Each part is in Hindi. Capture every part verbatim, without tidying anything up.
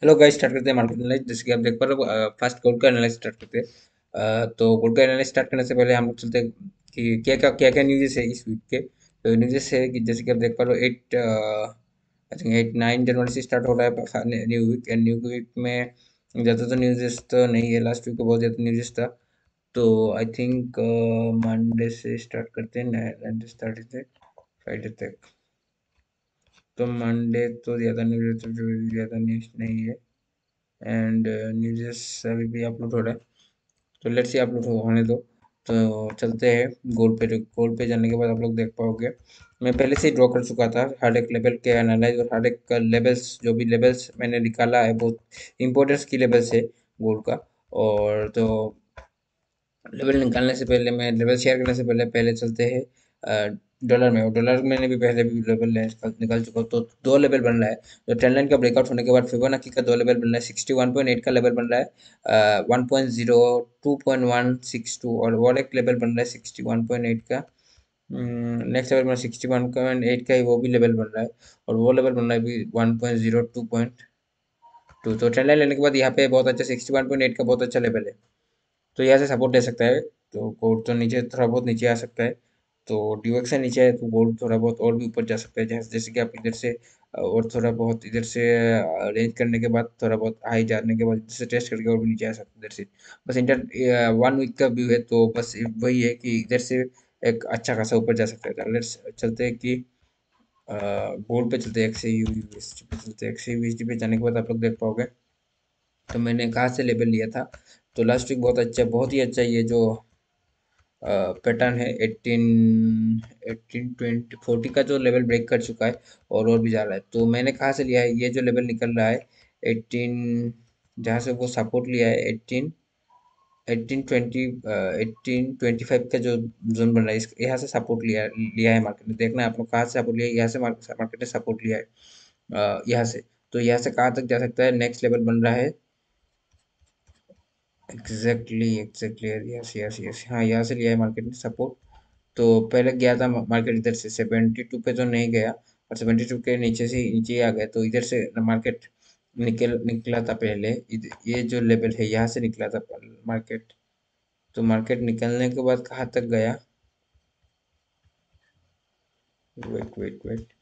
हेलो गाइस, स्टार्ट करते हैं मार्केट एनालिसिस। जैसे कि आप देख पा रहे हो, फर्स्ट गोल्ड का एनालिसिस स्टार्ट करते हैं। अ, तो गोल्ड का एनालिसिस स्टार्ट करने से पहले हम लोग चलते हैं कि क्या क्या क्या क्या न्यूज़ है इस वीक के। तो न्यूज़ है कि जैसे कि आप देख पा रहे हो, eight I think eight nine जनवरी से स्टार्ट हो रहा है new week. And new week में ज़्यादा तो न्यूज़ तो नहीं है, लास्ट वीक को बहुत ज़्यादा न्यूज़ था। तो आई थिंक मंडे से स्टार्ट करते हैं, मंडे स्टार्ट फ्राइडे तक। तो मंडे तो ज़्यादा न्यूज़ ज़्यादा न्यूज़ नहीं है। एंड न्यूज़ अभी भी अपलोड हो रहा है, तो लेट्स से अपलोड होने दो। तो चलते हैं गोल पे। गोल पे जाने के बाद आप लोग देख पाओगे, मैं पहले से ही ड्रॉ कर चुका था हर एक लेवल के एनालाइज, और हर एक का लेवल्स, जो भी लेवल्स मैंने निकाला है बहुत इंपॉर्टेंस की लेवल्स है गोल्ड का। और तो लेवल निकालने से पहले, मैं लेवल शेयर करने से पहले पहले चलते हैं डॉलर में। और डॉलर मैंने भी पहले भी लेवल निकाल निकाल चुका हूँ। तो दो लेवल बन रहा है। तो ट्रेंड लाइन का ब्रेकआउट होने के बाद फिबोनाची का दो लेवल बन रहा है। सिक्सटी वन पॉइंट एट का लेवल बन रहा है, one point zero, two point one six two, और वो एक लेवल बन रहा है सिक्सटी वन पॉइंट एट का। नेक्स्ट लेवल में सिक्सटी वन पॉइंट एट का ही वो भी लेवल बन रहा है, और वो लेवल बन रहा है भी one point zero two point two. तो ट्रेंड लाइन लेने के बाद यहाँ पे बहुत अच्छा सिक्सटी वन पॉइंट एट का बहुत अच्छा लेवल है। तो यहाँ से सपोर्ट ले सकता है। तो गोल्ड तो नीचे थोड़ा बहुत नीचे आ सकता है। तो ड्यूएक्स से नीचे है तो गोल्ड थोड़ा बहुत और भी ऊपर जा सकता है, जैसे जैसे कि आप इधर से अ, और थोड़ा बहुत इधर से रेंज करने के बाद, थोड़ा बहुत हाई जाने के बाद इधर से टेस्ट करके और भी नीचे आ सकता है इधर से। बस इंटर वन वीक का व्यू है, तो बस वही है कि इधर से एक अच्छा खासा ऊपर जा सकता है। लेट्स चलते हैं कि गोल्ड पे चलते हैं, एक्स यूएसडी पे चलते हैं। एक्स यूएसडी पे जाने के बाद आप लोग देख पाओगे, तो मैंने कहाँ से लेवल लिया था। तो लास्ट वीक बहुत अच्छा, बहुत ही अच्छा ये जो पैटर्न है, एट्टीन एट्टीन ट्वेंटी फोर्टी का जो लेवल ब्रेक कर चुका है और और भी जा रहा है। तो मैंने कहाँ से लिया है, ये जो लेवल निकल रहा है एट्टीन, जहाँ से वो सपोर्ट लिया है eighteen eighteen twenty eighteen twenty five का जो जोन बन रहा है, इस यहाँ से सपोर्ट लिया लिया है मार्केट ने। देखना है आप लोग कहाँ से सपोर्ट लिया है, यहाँ से मार्केट ने सपोर्ट लिया है, अ, यहाँ से। तो यहाँ से कहाँ तक जा सकता है, नेक्स्ट लेवल बन रहा है exactly exactly yes yes yes, हाँ यहाँ से लिया है मार्केट ने सपोर्ट। तो पहले गया था मार्केट इधर से सेवेंटी टू पे, तो नहीं गया, और सेवेंटी टू के नीचे से नीचे ही आ गया। तो इधर से मार्केट निकल निकला था पहले, इध- ये जो लेवल है यहाँ से निकला था मार्केट। तो मार्केट निकलने के बाद कहाँ तक गया, वेट वेट वेट,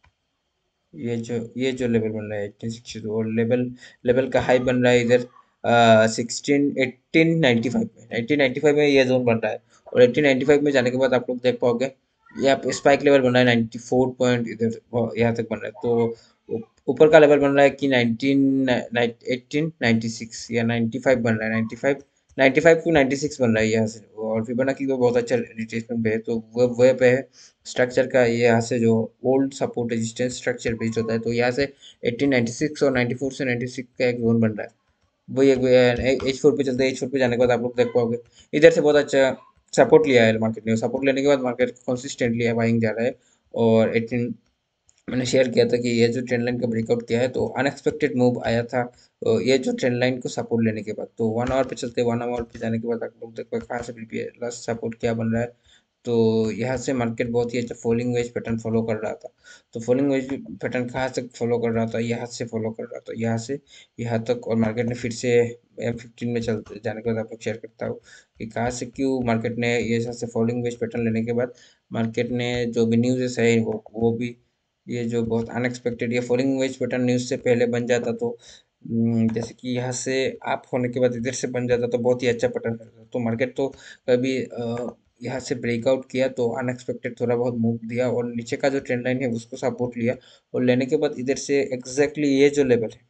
ये जो ये जो लेवल बन रहा है एट्टीन सिक्सटी टू, और लेवल लेवल का हाई बन रहा है इधर सिक्सटीन एट्टीन नाइन्टी फाइव में। एट्टीन नाइन्टी फाइव में ये जोन बन रहा है, और एट्टीन नाइन्टी फाइव में जाने के बाद आप लोग देख पाओगे यहाँ पे स्पाइक लेवल बन रहा है नाइन्टी फोर पॉइंट, इधर वो यहाँ तक बन रहा है। तो ऊ- ऊपर का लेवल बन रहा है कि नाइनटीन एट्टीन नाइन्टी सिक्स या नाइन्टी फाइव बन रहा है, ninety five ninety five to ninety six बन रहा है यहाँ से। और फिबोनाची को बहुत अच्छा रिट्रेसमेंट पे है, तो वो वो पे है स्ट्रक्चर का। ये यहाँ से जो old support resistance structure based होता है, तो यहाँ से एट्टीन नाइन्टी सिक्स और नाइन्टी फोर से नाइन्टी सिक्स का एक जोन बन रहा है। वही एक एच फोर पे चलते हैं। एच फोर पे जाने के बाद आप लोग देख पाओगे इधर से बहुत अच्छा सपोर्ट लिया है मार्केट ने। सपोर्ट लेने के बाद मार्केट कंसिस्टेंटली बाइंग जा रहा है। और एटीन, मैंने शेयर किया था कि ये जो ट्रेंड लाइन का ब्रेकआउट किया है, तो अनएक्सपेक्टेड मूव आया था अ, ये जो ट्रेंड लाइन को सपोर्ट लेने के बाद। तो वन आवर पे चलते, वन आवर पे जाने के बाद आप लोग देखो कहाँ से लास्ट सपोर्ट क्या बन रहा है। तो यहाँ से मार्केट बहुत ही अच्छा फॉलिंग वेज पैटर्न फॉलो कर रहा था। तो फॉलिंग वेज पैटर्न कहाँ से फॉलो कर रहा था, यहाँ से फॉलो कर रहा था, यहाँ से यहाँ तक। और मार्केट ने फिर से एम फिफ्टीन में चल जाने के बाद आप लोग शेयर करता हूँ कि कहाँ से क्यों मार्केट ने ये यहाँ से फॉलिंग वेज पैटर्न लेने के बाद मार्केट ने जो भी न्यूज़ है वो वो भी, ये जो बहुत अनएक्सपेक्टेड, ये फॉलिंग वेज पैटर्न न्यूज़ से पहले बन जाता तो हम्म, जैसे कि यहाँ से आप होने के बाद इधर से बन जाता तो बहुत ही अच्छा पैटर्न रहता। तो मार्केट तो कभी अ, यहाँ से ब्रेकआउट किया तो अनएक्सपेक्टेड थोड़ा बहुत मूव दिया, और नीचे का जो ट्रेंड लाइन है उसको सपोर्ट लिया। और लेने के बाद इधर से एग्जैक्टली ये जो लेवल है,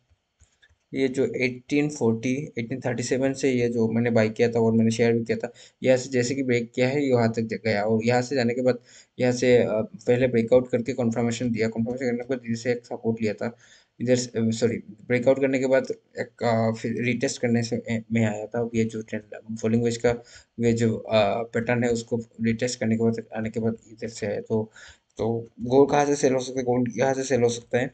ये जो eighteen forty eighteen thirty seven से ये जो मैंने बाई किया था और मैंने शेयर भी किया था, यहाँ से जैसे कि ब्रेक किया है यहाँ तक गया। और यहाँ से जाने के बाद यहाँ से अ, पहले ब्रेकआउट करके कंफर्मेशन दिया, कंफर्मेशन करने के बाद इधर से एक सपोर्ट लिया था। इधर से सॉरी, ब्रेकआउट करने के बाद एक अ, फिर रीटेस्ट करने से ए, में आया था ये जो ट्रेंड फॉलोइंग वेज का, ये जो पैटर्न है उसको रीटेस्ट करने के बाद आने के बाद इधर से आया। तो तो गोल्ड कहाँ से सेल हो सकता है, गोल्ड यहाँ से सेल हो सकता है।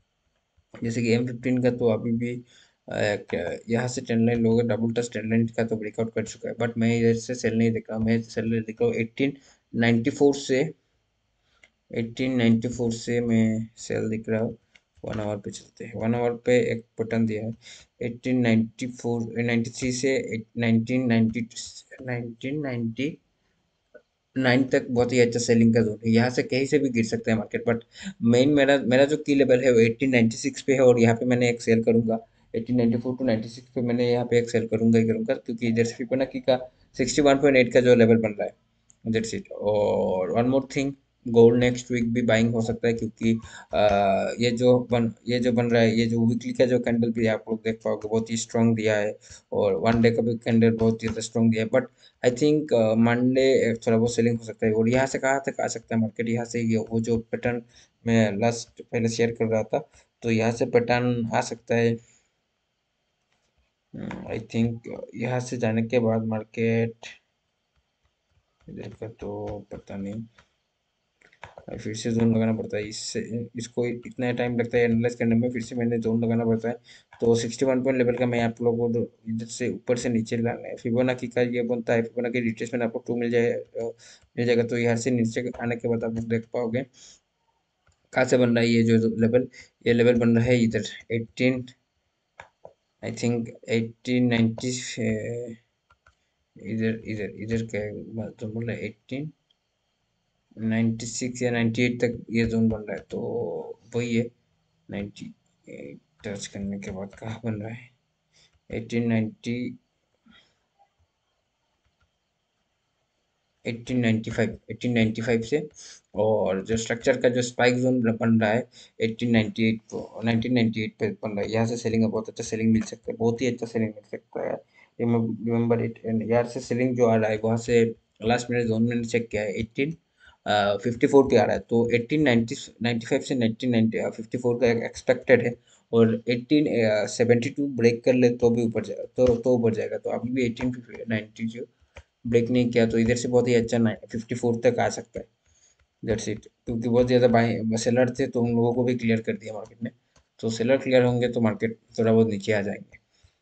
जैसे कि एम फिफ्टीन का तो अभी भी अ, क्या- यहाँ से ट्रेंड लाइन लोगे, डबल टच ट्रेंड लाइन का तो ब्रेकआउट कर चुका है, बट मैं इधर से सेल नहीं दिख रहा, मैं सेल दिख रहा हूँ एट्टीन नाइन्टी फोर से। एट्टीन नाइन्टी फोर से मैं सेल दिख रहा हूँ। वन आवर पे चलते हैं। वन आवर पे एक बटन दिया है, eighteen ninety four ninety three से nineteen ninety nineteen ninety nine तक बहुत ही अच्छा सेलिंग का जोन है। यहाँ से कहीं से भी गिर सकता है मार्केट, बट मेन मेरा मेरा जो की लेवल है वो एटीन नाइन्टी सिक्स पे है, और यहाँ पे मैंने एक सेल करूंगा। Eighteen ninety four to ninety six पे मैंने यहाँ पे एक सेल करूंगा ही करूंगा, क्योंकि इधर से फिबोनाची का सिक्सटी वन पॉइंट एट का जो लेवल बन रहा है, दैट्स इट। और one more thing, gold next week भी बाइंग हो सकता है, क्योंकि आ, ये जो बन ये जो बन रहा है, ये जो वीकली का जो कैंडल भी आप लोग देख पाओगे बहुत ही स्ट्रांग दिया है, और वन डे का भी कैंडल बहुत ही ज़्यादा स्ट्रांग दिया है। बट आई थिंक मंडे थोड़ा बहुत सेलिंग हो सकता है। और यहाँ से कहाँ तक आ सकता है मार्केट, यहाँ से ये वो जो पैटर्न मैं लास्ट पहले शेयर कर रहा था, तो यहाँ से पैटर्न आ सकता है। आई थिंक यहाँ से जाने के बाद मार्केट इधर का तो पता नहीं, फिर से जोन लगाना पड़ता है। इससे इसको इतना टाइम लगता है एनालाइज करने में, फिर से मैंने जोन लगाना पड़ता है। तो सिक्सटी वन पॉइंट लेवल का मैं आप लोगों को इधर से ऊपर से नीचे लाना है। फिबोनाची का ये बनता है, फिबोनाची रिट्रेसमेंट आपको टू मिल जाए अ, मिल जाएगा। तो यहाँ से नीचे आने के बाद आप लोग देख पाओगे कहाँ से बन रहा है ये जो लेवल। ये लेवल बन रहा है इधर eighteen, I think eighteen ninety, इधर इधर इधर क्या तो बोल रहा है एटीन नाइन्टी सिक्स या नाइन्टी एट तक ये जोन बन रहा है। तो वही है, नाइन्टी एट टच करने के बाद कहाँ बन रहा है, eighteen ninety eighteen ninety five eighteen ninety five से। और जो स्ट्रक्चर का जो स्पाइक जोन बन रहा है एटीन नाइन्टी एट को नाइनटीन नाइन्टी एट पे बन रहा है। यहाँ से सेलिंग का बहुत अच्छा सेलिंग मिल सकता है, बहुत ही अच्छा सेलिंग मिल सकता है। Remember it. एंड यहाँ से सेलिंग जो आ रहा है वहाँ से लास्ट मैंने जोन मैंने चेक किया है एटीन फिफ्टी फोर पे आ रहा है। तो एटीन नाइन्टी नाइन्टी फाइव से नाइनटीन नाइन्टी फिफ्टी फोर का एक्सपेक्टेड है। और एटीन सेवेंटी टू ब्रेक कर ले तो भी ऊपर जाएगा, तो तो ऊपर जाएगा। तो अभी भी एटीन नाइन्टी जो ब्रेक नहीं किया, तो इधर से बहुत ही अच्छा फिफ्टी फोर तक आ सकता है। That's it. क्योंकि बहुत ज़्यादा बाई सेलर थे, तो उन लोगों को भी क्लियर कर दिया मार्केट ने। तो सेलर क्लियर होंगे तो मार्केट थोड़ा बहुत नीचे आ जाएंगे।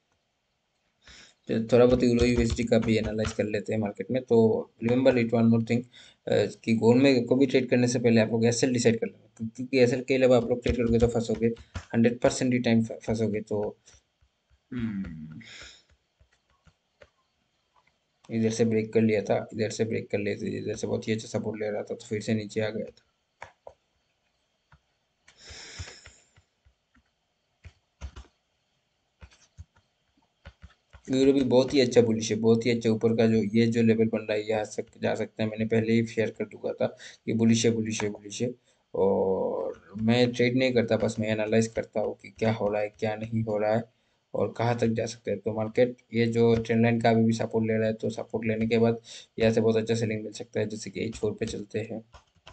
तो थोड़ा बहुत यूरो यूएसडी का भी एनालाइज कर लेते हैं मार्केट में। तो remember it one more thing, कि गोल्ड में को भी ट्रेड करने से पहले आप लोग एसएल डिसाइड कर लेना, क्यों- क्योंकि एसएल के अलावा आप लोग ट्रेड करोगे तो फंसोगे, हंड्रेड परसेंट ही टाइम फंसोगे। तो हम्म, इधर से ब्रेक कर लिया था, इधर से ब्रेक कर लिया था, इधर से बहुत ही अच्छा सपोर्ट ले रहा था, तो फिर से नीचे आ गया था। यूरो भी बहुत ही अच्छा बुलिश है, बहुत ही अच्छा। ऊपर का जो ये जो लेवल बन रहा है यहाँ तक जा सकता है, मैंने पहले ही शेयर कर चुका था कि बुलिश है बुलिश है बुलिश है। और मैं ट्रेड नहीं करता, बस मैं एनालाइज करता हूँ कि क्या हो रहा है क्या नहीं हो रहा है, और कहाँ तक जा सकता है। तो मार्केट ये जो ट्रेंड लाइन का अभी भी सपोर्ट ले रहा है, तो सपोर्ट लेने के बाद यहाँ से बहुत अच्छा सेलिंग मिल सकता है। जैसे कि एच फोर पे चलते हैं,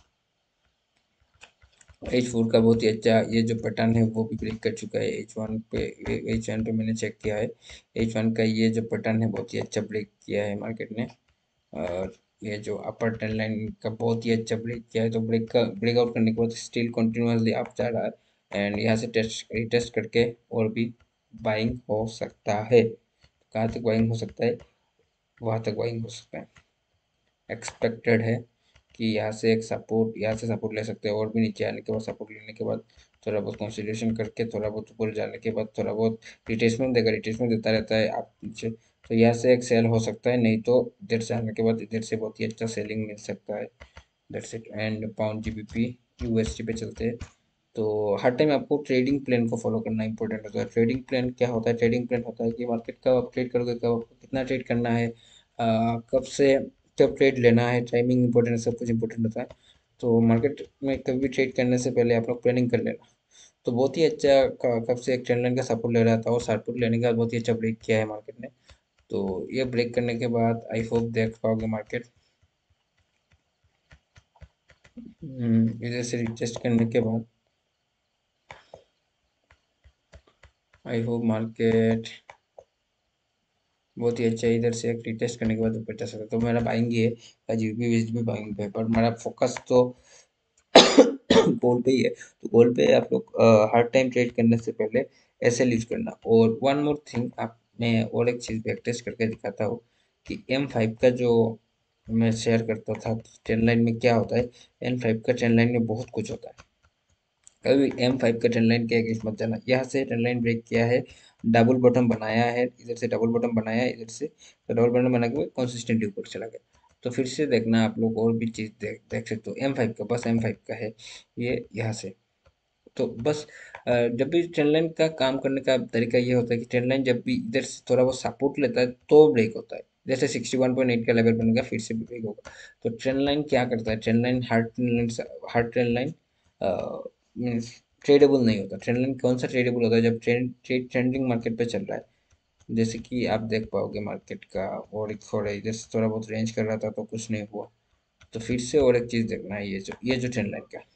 एच फोर का बहुत ही अच्छा ये जो पैटर्न है वो भी ब्रेक कर चुका है। एच वन पे एच वन पे मैंने चेक किया है, एच वन का ये जो पैटर्न है बहुत ही अच्छा ब्रेक किया है मार्केट ने। और ये जो अपर ट्रेंड लाइन का बहुत ही अच्छा ब्रेक किया है। तो ब्रेक का ब्रेकआउट करने के बाद स्टिल कंटिन्यूसली अप जा रहा है, एंड यहाँ से टेस्ट रिटेस्ट करके और भी बाइंग हो सकता है। कहाँ तक बाइंग हो सकता है, वहाँ तक बाइंग हो सकता है। एक्सपेक्टेड है कि यहाँ से एक सपोर्ट यहाँ से सपोर्ट ले सकते हैं, और भी नीचे आने के बाद सपोर्ट लेने के बाद थोड़ा बहुत कंसिडरेशन करके थोड़ा बहुत ऊपर जाने के बाद थोड़ा बहुत रिट्रेसमेंट देगा, रिट्रेसमेंट देता रहता है आप नीचे। तो यहाँ से एक सेल हो सकता है, नहीं तो इधर से आने के बाद इधर से बहुत ही अच्छा सेलिंग मिल सकता है। That's it. And pound GBP USD पे चलते हैं। तो हर टाइम आपको ट्रेडिंग प्लान को फॉलो करना इंपॉर्टेंट होता है। ट्रेडिंग प्लान क्या होता है, ट्रेडिंग प्लान होता है कि मार्केट कब आप ट्रेड करोगे, कब आपको कितना ट्रेड करना है, आ, कब से कब ट्रेड लेना है, टाइमिंग इंपॉर्टेंट है, सब कुछ इंपॉर्टेंट होता है। तो मार्केट में कभी भी ट्रेड करने से पहले आप लोग प्लानिंग कर लेना। तो बहुत ही अच्छा क- कब से एक ट्रेंड लाइन का सपोर्ट ले रहा था, और सपोर्ट लेने के बाद बहुत ही अच्छा ब्रेक किया है मार्केट ने। तो ये ब्रेक करने के बाद आई होप देख पाओगे मार्केट इधर से रिटेस्ट करने के बाद, आई होप मार्केट बहुत ही अच्छा है। इधर से एक रिटेस्ट करने के बाद ऊपर जा सकता है। तो मेरा बाइंग ये है, जीबी भी बाइंग पे है, पर मेरा फोकस तो गोल्ड पे ही है। तो गोल्ड पे आप लोग अ, हर टाइम ट्रेड करने से पहले ऐसे यूज करना। और वन मोर थिंग, आप मैं और एक चीज़ बैक टेस्ट करके दिखाता हूँ कि एम फाइव का जो मैं शेयर करता था ट्रेंड लाइन में क्या होता है। एम फाइव का ट्रेंड लाइन में बहुत कुछ होता है, कभी एम फाइव का ट्रेंड लाइन के अगेंस्ट मत जाना। यहाँ से ट्रेंड लाइन ब्रेक किया है, डबल बॉटम बनाया है, इधर से डबल बॉटम बनाया है, इधर से तो डबल बॉटम बना के कंसिस्टेंटली ऊपर चला गया। तो फिर से देखना आप लोग, और भी चीज़ देख देख सकते हो। एम फाइव का, बस एम फाइव का है ये यहाँ से। तो बस अ, जब भी ट्रेंड लाइन का काम करने का तरीका ये होता है कि ट्रेंड लाइन जब भी इधर से थोड़ा बहुत सपोर्ट लेता है तो ब्रेक होता है। जैसे सिक्सटी वन पॉइंट एट का लेवल बनेगा, फिर से ब्रेक होगा। तो ट्रेंड लाइन क्या करता है, trend line hard trend line, hard trend line means tradeable नहीं होता। ट्रेंड लाइन कौन सा ट्रेडेबल होता है, जब ट्रेंड ट्रेड ट्रेंडिंग मार्केट पे चल रहा है। जैसे कि आप देख पाओगे मार्केट का, और एक थोड़ा इधर से थोड़ा बहुत रेंज कर रहा था तो कुछ नहीं हुआ। तो फिर से और एक चीज़ देखना है, ये जो ये जो ट्रेंड लाइन का,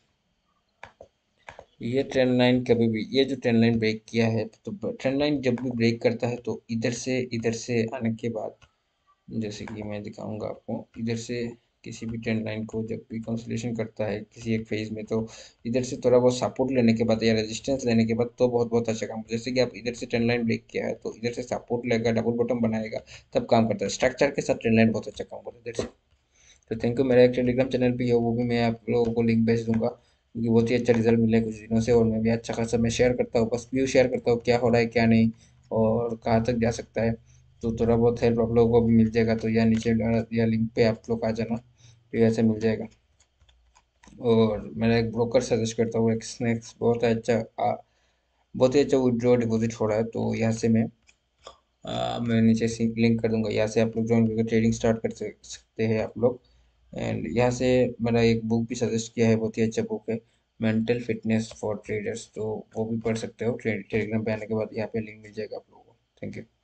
ये ट्रेंड लाइन कभी भी, ये जो ट्रेंड लाइन ब्रेक किया है, तो ट्रेंड लाइन जब भी ब्रेक करता है तो इधर से इधर से आने के बाद, जैसे कि मैं दिखाऊंगा आपको, इधर से किसी भी ट्रेंड लाइन को जब भी कंसोलिडेशन करता है किसी एक फेज में, तो इधर से थोड़ा बहुत सपोर्ट लेने के बाद या रेजिस्टेंस लेने के बाद तो बहुत बहुत अच्छा काम। जैसे कि आप इधर से ट्रेंड लाइन ब्रेक किया है तो इधर से सपोर्ट लेगा, डबल बॉटम बनाएगा, तब काम करता है। स्ट्रक्चर के साथ ट्रेंड लाइन बहुत अच्छा काम करता है इधर से। तो थैंक यू। मेरा एक टेलीग्राम चैनल भी है, वो भी मैं आप लोगों को लिंक भेज दूंगा, क्योंकि बहुत ही अच्छा रिजल्ट मिला है कुछ दिनों से। और मैं भी अच्छा खासा मैं शेयर करता हूँ, बस व्यू शेयर करता हूँ क्या हो रहा है क्या नहीं, और कहाँ तक जा सकता है। तो थोड़ा बहुत हेल्प आप लोगों को भी मिल जाएगा। तो या नीचे या लिंक पे आप लोग आ जाना, तो ऐसे मिल जाएगा। और मेरा एक ब्रोकर सजेस्ट करता हूँ, एक स्नैक्स, बहुत अच्छा आ, बहुत ही अच्छा विड्रॉ डिपॉजिट हो रहा है। तो यहाँ से मैं आ, मैं नीचे लिंक कर दूंगा, यहाँ से आप लोग ज्वाइन करके ट्रेडिंग स्टार्ट कर सक- सकते हैं आप लोग। एंड यहाँ से मेरा एक बुक भी सजेस्ट किया है, बहुत ही अच्छा बुक है, मेंटल फिटनेस फॉर ट्रेडर्स। तो वो भी पढ़ सकते हो, टेलीग्राम पे आने के बाद यहाँ पे लिंक मिल जाएगा आप लोगों को। Thank you.